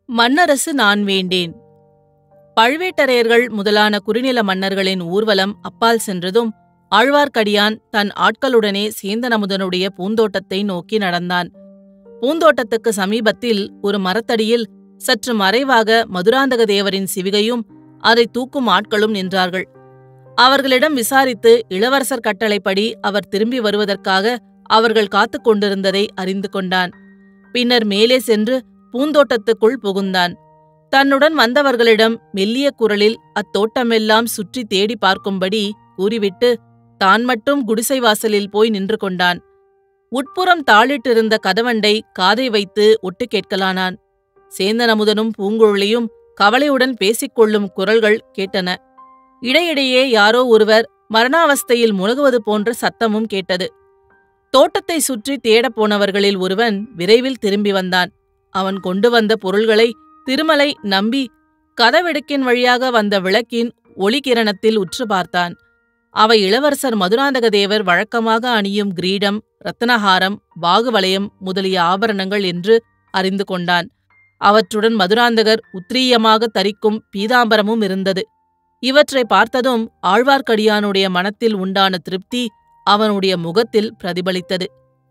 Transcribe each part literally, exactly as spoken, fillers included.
மன்னரசு நான் வேண்டேன். பழுவேட்டரையர்கள் முதலான குறுநில மன்னர்களின் ஊர்வலம் அப்பால் சென்றதும் ஆழ்வார்க்கடியான் தன் ஆட்களுடனே சேந்தனமுதனுடைய பூந்தோட்டத்தை நோக்கி நடந்தான். பூந்தோட்டத்துக்கு சமீபத்தில் ஒரு மரத்தடியில் சற்று மறைவாக மதுராந்தக தேவரின் சிவிகையும் அதை தூக்கும் ஆட்களும் நின்றார்கள். அவர்களிடம் விசாரித்து இளவரசர் கட்டளைப்படி அவர் திரும்பி வருவதற்காக அவர்கள் காத்துக் கொண்டிருந்ததை அறிந்து கொண்டான். பின்னர் மேலே சென்று பூந்தோட்டத்துக்குள் புகுந்தான். தன்னுடன் வந்தவர்களிடம் மெல்லிய குரலில் அத்தோட்டமெல்லாம் சுற்றி தேடி பார்க்கும்படி கூறிவிட்டு தான் மட்டும் குடிசை வாசலில் போய் நின்று கொண்டான். உட்புறம் தாளிட்டிருந்த கதவண்டை காதை வைத்து ஒட்டு கேட்கலானான். சேந்தனமுதனும் பூங்குழலியும் கவலையுடன் பேசிக்கொள்ளும் குரல்கள் கேட்டன. இடையிடையே யாரோ ஒருவர் மரணாவஸ்தையில் முனகுவது போன்ற சத்தமும் கேட்டது. தோட்டத்தை சுற்றி தேடப் போனவர்களில் ஒருவன் விரைவில் திரும்பி வந்தான். அவன் கொண்டு வந்த பொருள்களை திருமலை நம்பி கதவிடுக்கின் வழியாக வந்த விளக்கின் ஒளிகிரணத்தில் உற்று பார்த்தான். அவை இளவரசர் மதுராந்தக தேவர் வழக்கமாக அணியும் கிரீடம், இரத்தனஹாரம், வாகுவலயம் முதலிய ஆபரணங்கள் என்று அறிந்து கொண்டான். அவற்றுடன் மதுராந்தகர் உத்ரீயமாக தரிக்கும் பீதாம்பரமும் இருந்தது. இவற்றை பார்த்ததும் ஆழ்வார்க்கடியானுடைய மனத்தில் உண்டான திருப்தி அவனுடைய முகத்தில் பிரதிபலித்தது.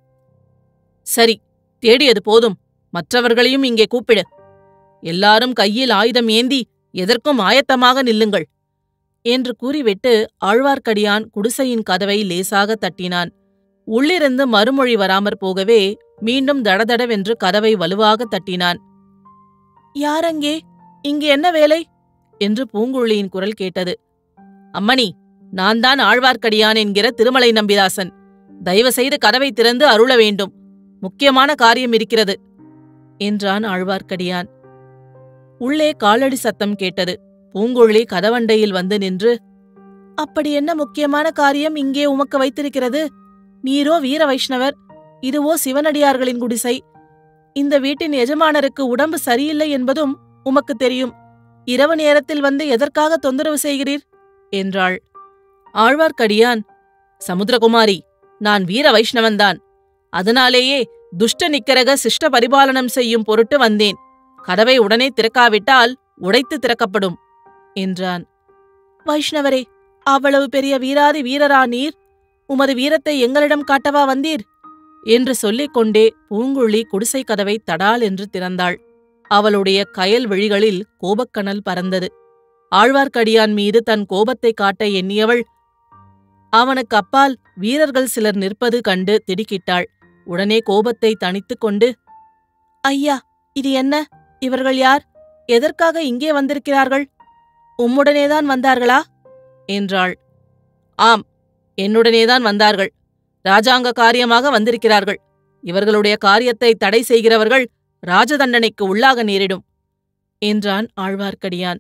சரி, தேடியது போதும், மற்றவர்களையும் இங்கே கூப்பிடு. எல்லாரும் கையில் ஆயுதம் ஏந்தி எதற்கும் ஆயத்தமாக நில்லுங்கள் என்று கூறிவிட்டு ஆழ்வார்க்கடியான் குடிசையின் கதவை லேசாக தட்டினான். உள்ளிருந்து மறுமொழி வராமற் போகவே மீண்டும் தடதடவென்று கதவை வலுவாக தட்டினான். யாரங்கே? இங்கு என்ன வேலை என்று பூங்குழலியின் குரல் கேட்டது. அம்மணி, நான் தான் ஆழ்வார்க்கடியான் என்கிற திருமலை நம்பிதாசன். தயவு செய்து கதவை திறந்து அருள வேண்டும். முக்கியமான காரியம் இருக்கிறது என்றான் ஆழ்வார்க்கடியான். உள்ளே காலடி சத்தம் கேட்டது. பூங்குழலி கதவண்டையில் வந்து நின்று, அப்படி என்ன முக்கியமான காரியம் இங்கே உமக்கு வைத்திருக்கிறது? நீரோ வீர வைஷ்ணவர், இதுவோ சிவனடியார்களின் குடிசை. இந்த வீட்டின் எஜமானருக்கு உடம்பு சரியில்லை என்பதும் உமக்கு தெரியும். இரவு நேரத்தில் வந்து எதற்காக தொந்தரவு செய்கிறீர் என்றாள். ஆழ்வார்க்கடியான், சமுத்திரகுமாரி, நான் வீர வைஷ்ணவன்தான். அதனாலேயே துஷ்ட நிக்கரக சிஷ்ட பரிபாலனம் செய்யும் பொருட்டு வந்தேன். கதவை உடனே திறக்காவிட்டால் உடைத்து திறக்கப்படும் என்றான். வைஷ்ணவரே, அவ்வளவு பெரிய வீராதி வீரரா நீர்? உமது வீரத்தை எங்களிடம் காட்டவா வந்தீர் என்று சொல்லிக் கொண்டே பூங்குழலி குடிசை கதவை தடால் என்று திறந்தாள். அவளுடைய கயல் விழிகளில் கோபக்கனல் பறந்தது. ஆழ்வார்க்கடியான் மீது தன் கோபத்தை காட்ட எண்ணியவள் அவனுக்கு அப்பால் வீரர்கள் சிலர் நிற்பது கண்டு திடுக்கிட்டாள். உடனே கோபத்தை தணித்துக் கொண்டு, ஐயா, இது என்ன? இவர்கள் யார்? எதற்காக இங்கே வந்திருக்கிறார்கள்? உம்முடனேதான் வந்தார்களா என்றாள். ஆம், என்னுடனேதான் வந்தார்கள். ராஜாங்க காரியமாக வந்திருக்கிறார்கள். இவர்களுடைய காரியத்தை தடை செய்கிறவர்கள் ராஜதண்டனைக்கு உள்ளாக நேரிடும் என்றான் ஆழ்வார்க்கடியான்.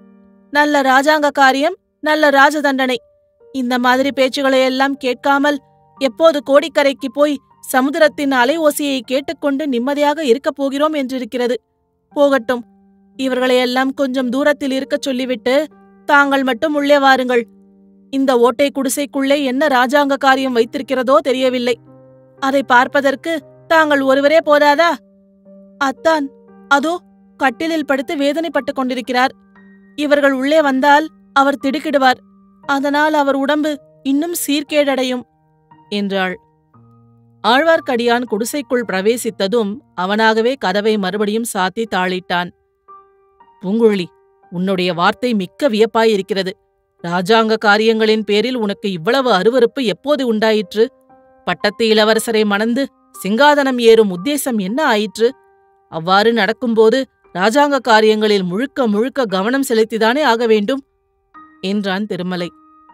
நல்ல ராஜாங்க காரியம், நல்ல ராஜதண்டனை. இந்த மாதிரி பேச்சுகளையெல்லாம் கேட்காமல் எப்போது கோடிக்கரைக்கு போய் சமுத்திரத்தின் அலை ஓசையை கேட்டுக்கொண்டு நிம்மதியாக இருக்கப் போகிறோம் என்றிருக்கிறது. போகட்டும், இவர்களையெல்லாம் கொஞ்சம் தூரத்தில் இருக்கச் சொல்லிவிட்டு தாங்கள் மட்டும் உள்ளே வாருங்கள். இந்த ஓட்டை குடிசைக்குள்ளே என்ன ராஜாங்க காரியம் வைத்திருக்கிறதோ தெரியவில்லை. அதை பார்ப்பதற்கு தாங்கள் ஒருவரே போதாதா? அத்தான் அதோ கட்டிலில் படுத்து வேதனைப்பட்டுக் கொண்டிருக்கிறார். இவர்கள் உள்ளே வந்தால் அவர் திடுக்கிடுவார். அதனால் அவர் உடம்பு இன்னும் சீர்கேடடையும் என்றாள். ஆழ்வார்க்கடியான் குடிசைக்குள் பிரவேசித்ததும் அவனாகவே கதவை மறுபடியும் சாத்தி தாளிட்டான். பூங்குழலி, உன்னுடைய வார்த்தை மிக்க வியப்பாயிருக்கிறது. ராஜாங்க காரியங்களின் பேரில் உனக்கு இவ்வளவு அருவருப்பு எப்போது உண்டாயிற்று? பட்டத்து இளவரசரை மணந்து சிங்காதனம் ஏறும் உத்தேசம் என்ன ஆயிற்று? அவ்வாறு நடக்கும்போது ராஜாங்க காரியங்களில் முழுக்க முழுக்க கவனம் செலுத்திதானே ஆக வேண்டும் என்றான் திருமலை.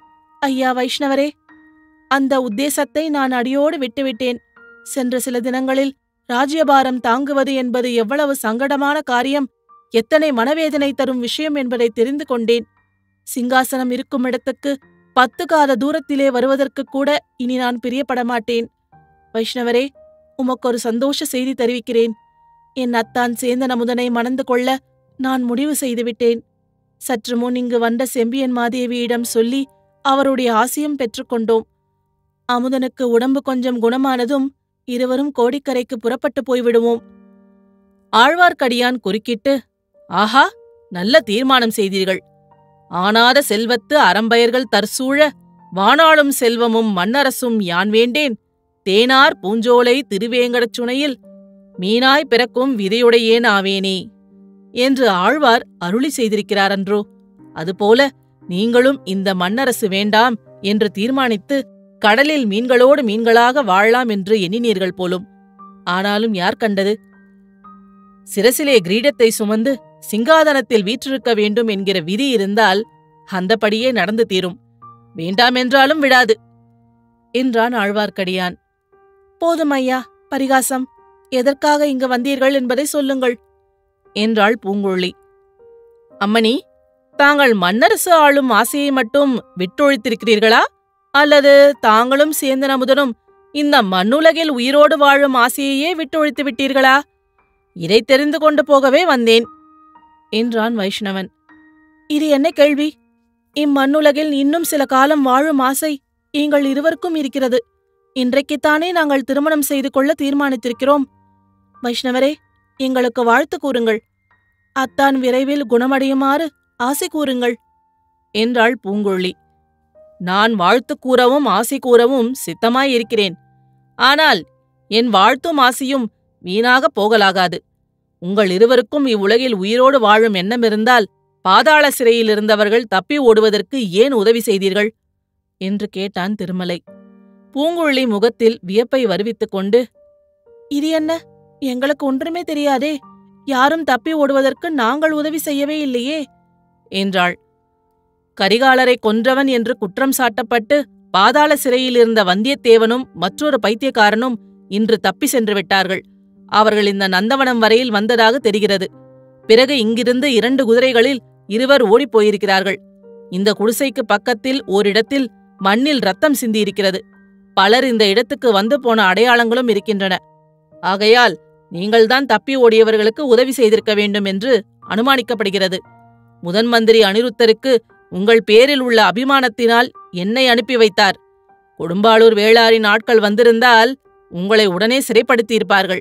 ஐயா வைஷ்ணவரே, அந்த உத்தேசத்தை நான் அடியோடு விட்டுவிட்டேன். சென்ற சில தினங்களில் ராஜ்யபாரம் தாங்குவது என்பது எவ்வளவு சங்கடமான காரியம், எத்தனை மனவேதனை தரும் விஷயம் என்பதை தெரிந்து கொண்டேன். சிங்காசனம் இருக்கும் இடத்துக்கு பத்து காத தூரத்திலே வருவதற்கு கூட இனி நான் பிரியப்படமாட்டேன். வைஷ்ணவரே, உமக்கொரு சந்தோஷ செய்தி தெரிவிக்கிறேன். என் அத்தான் சேந்தனமுதனை மணந்து கொள்ள நான் முடிவு செய்துவிட்டேன். சற்று முன் இங்கு வந்த செம்பியன் மாதேவியிடம் சொல்லி அவருடைய ஆசியும் பெற்றுக்கொண்டோம். அமுதனுக்கு உடம்பு கொஞ்சம் குணமானதும் இருவரும் கோடிக்கரைக்கு புறப்பட்டு போய்விடுவோம். ஆழ்வார்க்கடியான் குறுக்கிட்டு, ஆஹா, நல்ல தீர்மானம் செய்தீர்கள். ஆனாத செல்வத்து அறம்பயர்கள் தற்சூழ வானாளும் செல்வமும் மன்னரசும் யான் வேண்டேன். தேனார் பூஞ்சோலை திருவேங்கடச் சுனையில் மீனாய் பிறக்கும் விதையுடையேன் ஆவேனே என்று ஆழ்வார் அருளி செய்திருக்கிறாரன்றோ. அதுபோல நீங்களும் இந்த மன்னரசு வேண்டாம் என்று தீர்மானித்து கடலில் மீன்களோடு மீன்களாக வாழலாம் என்று எண்ணினீர்கள் போலும். ஆனாலும் யார் கண்டது? சிரசிலே கிரீடத்தை சுமந்து சிங்காதனத்தில் வீற்றிருக்க வேண்டும் என்கிற விதி இருந்தால் அந்தபடியே நடந்து தீரும். வேண்டாமென்றாலும் விடாது என்றான் ஆழ்வார்க்கடியான். போதும் ஐயா, பரிகாசம். எதற்காக இங்கு வந்தீர்கள் என்பதை சொல்லுங்கள் என்றாள் பூங்குழலி. அம்மணி, தாங்கள் மன்னரசு ஆளும் ஆசையை மட்டும் விட்டொழித்திருக்கிறீர்களா, அல்லது தாங்களும் சேந்தன் அமுதனும் இந்த மண்ணுலகில் உயிரோடு வாழும் ஆசையையே விட்டொழித்து விட்டீர்களா? இதை தெரிந்து கொண்டு போகவே வந்தேன் என்றான் வைஷ்ணவன். இது என்ன கேள்வி? இம்மண்ணுலகில் இன்னும் சில காலம் வாழும் ஆசை எங்கள் இருவருக்கும் இருக்கிறது. இன்றைக்குத்தானே நாங்கள் திருமணம் செய்து கொள்ள தீர்மானித்திருக்கிறோம். வைஷ்ணவரே, எங்களுக்கு வாழ்த்து கூறுங்கள். அத்தான் விரைவில் குணமடையுமாறு ஆசை கூறுங்கள் என்றாள் பூங்குழலி. நான் வாழ்த்து கூறவும் ஆசை கூறவும் சித்தமாயிருக்கிறேன். ஆனால் என் வாழ்த்தும் ஆசையும் வீணாகப் போகலாகாது. உங்கள் இருவருக்கும் இவ்வுலகில் உயிரோடு வாழும் எண்ணம் இருந்தால் பாதாள சிறையில் இருந்தவர்கள் தப்பி ஓடுவதற்கு ஏன் உதவி செய்தீர்கள் என்று கேட்டான் திருமலை. பூங்குழலி முகத்தில் வியப்பை வருவித்துக் கொண்டு, இது என்ன, எங்களுக்கு ஒன்றுமே தெரியாதே. யாரும் தப்பி ஓடுவதற்கு நாங்கள் உதவி செய்யவே இல்லையே என்றாள். கரிகாலரை கொன்றவன் என்று குற்றம் சாட்டப்பட்டு பாதாள சிறையில் இருந்த வந்தியத்தேவனும் மற்றொரு பைத்தியக்காரனும் இன்று தப்பி சென்று விட்டார்கள். அவர்கள் இந்த நந்தவனம் வரையில் வந்ததாக தெரிகிறது. பிறகு இங்கிருந்து இரண்டு குதிரைகளில் இருவர் ஓடிப்போயிருக்கிறார்கள். இந்த குடிசைக்கு பக்கத்தில் ஓரிடத்தில் மண்ணில் ரத்தம் சிந்தியிருக்கிறது. பலர் இந்த இடத்துக்கு வந்து போன அடையாளங்களும் இருக்கின்றன. ஆகையால் நீங்கள்தான் தப்பி ஓடியவர்களுக்கு உதவி செய்திருக்க வேண்டும் என்று அனுமானிக்கப்படுகிறது. முதன் மந்திரி அனிருத்தருக்கு உங்கள் பேரில் உள்ள அபிமானத்தினால் என்னை அனுப்பி வைத்தார். கொடும்பாளூர் வேளாரின் ஆட்கள் வந்திருந்தால் உங்களை உடனே சிறைப்படுத்தியிருப்பார்கள்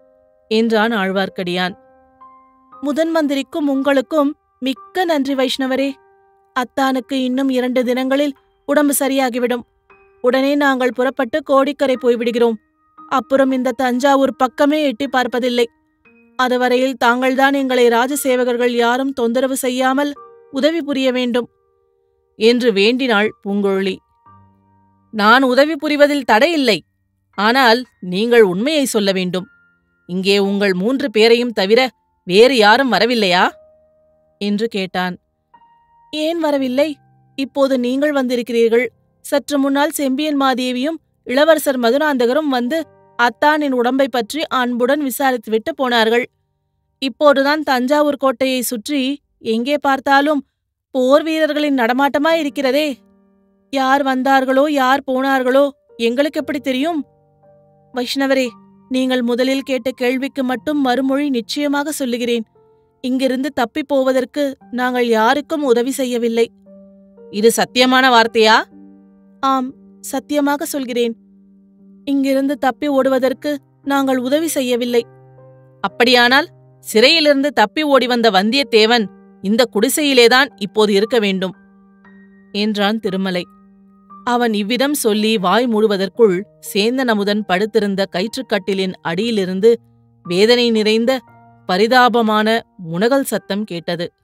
என்றான் ஆழ்வார்க்கடியான். முதன் மந்திரிக்கும் உங்களுக்கும் மிக்க நன்றி வைஷ்ணவரே. அத்தானுக்கு இன்னும் இரண்டு தினங்களில் உடம்பு சரியாகிவிடும். உடனே நாங்கள் புறப்பட்டு கோடிக்கரை போய்விடுகிறோம். அப்புறம் இந்த தஞ்சாவூர் பக்கமே எட்டி பார்ப்பதில்லை. அதுவரையில் தாங்கள்தான் எங்களை ராஜசேவகர்கள் யாரும் தொந்தரவு செய்யாமல் உதவி புரிய வேண்டும் என்று வேண்டினாள் பூங்குழலி. நான் உதவி புரிவதில் தடையில்லை. ஆனால் நீங்கள் உண்மையை சொல்ல வேண்டும். இங்கே உங்கள் மூன்று பேரையும் தவிர வேறு யாரும் வரவில்லையா என்று கேட்டான். ஏன் வரவில்லை? இப்போது நீங்கள் வந்திருக்கிறீர்கள். சற்று முன்னால் செம்பியன் மாதேவியும் இளவரசர் மதுராந்தகரும் வந்து அத்தானின் உடம்பை பற்றி அன்புடன் விசாரித்துவிட்டு போனார்கள். இப்போதுதான் தஞ்சாவூர் கோட்டையை சுற்றி எங்கே பார்த்தாலும் போர் வீரர்களின் நடமாட்டமாயிருக்கிறதே. யார் வந்தார்களோ யார் போனார்களோ எங்களுக்கு எப்படி தெரியும்? வைஷ்ணவரே, நீங்கள் முதலில் கேட்ட கேள்விக்கு மட்டும் மறுமொழி நிச்சயமாக சொல்லுகிறேன். இங்கிருந்து தப்பிப் போவதற்கு நாங்கள் யாருக்கும் உதவி செய்யவில்லை. இது சத்தியமான வார்த்தையா? ஆம், சத்தியமாக சொல்கிறேன். இங்கிருந்து தப்பி ஓடுவதற்கு நாங்கள் உதவி செய்யவில்லை. அப்படியானால் சிறையிலிருந்து தப்பி ஓடி வந்த வந்தியத்தேவன் இந்த குடிசையிலேதான் இப்போது இருக்க வேண்டும் என்றான் திருமலை. அவன் இவ்விதம் சொல்லி வாய் மூடுவதற்குள் சேந்தன் அமுதன் படுத்திருந்த கயிற்றுக்கட்டிலின் அடியிலிருந்து வேதனை நிறைந்த பரிதாபமான முனகல் சத்தம் கேட்டது.